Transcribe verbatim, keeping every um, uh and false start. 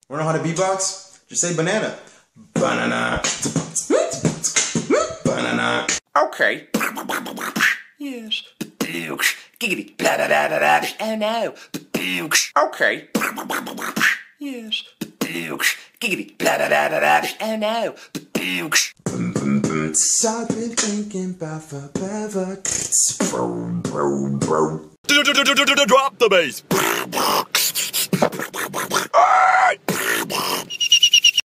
Wanna know how to beatbox? Just say banana. Banana. Banana. Okay. Yes. Giggity. Blah, blah, blah, blah, blah. Oh no. Okay. Yes. Giggity. Blah, blah, blah, blah, blah. Oh no. So I've been thinking about forever. Drop the bass.